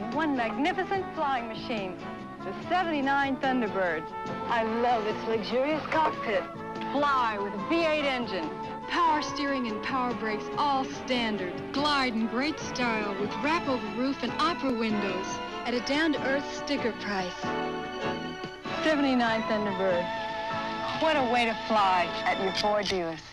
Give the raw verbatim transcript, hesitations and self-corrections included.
one magnificent flying machine, the seventy-nine Thunderbird. I love its luxurious cockpit. Fly with a V eight engine. Power steering and power brakes, all standard. Glide in great style with wrap-over roof and opera windows at a down-to-earth sticker price. seventy-nine Thunderbird. What a way to fly at your Ford dealers.